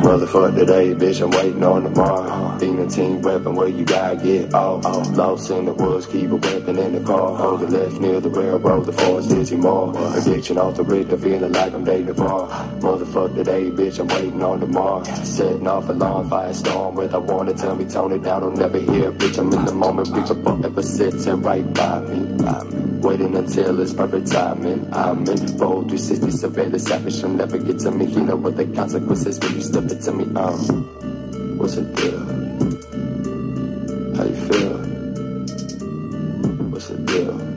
Motherfuck today, bitch, I'm waiting on tomorrow. Being a team weapon where you gotta get off. Lost in the woods, keep a weapon in the car. Hold the left near the railroad, the forest is more. Addiction off the Richter, feeling like I'm dating far. Motherfuck today, bitch, I'm waiting on tomorrow. Setting off a long firestorm, whether I wanna tell me, tone it down, I'll never hear, bitch, I'm in the moment, bitch, I'm forever sitting right by me. Waiting until it's perfect timing. I'm in full 360 surveillance savage. She'll never get to me. You know what the consequences when you step it to me. What's the deal? How you feel? What's the deal?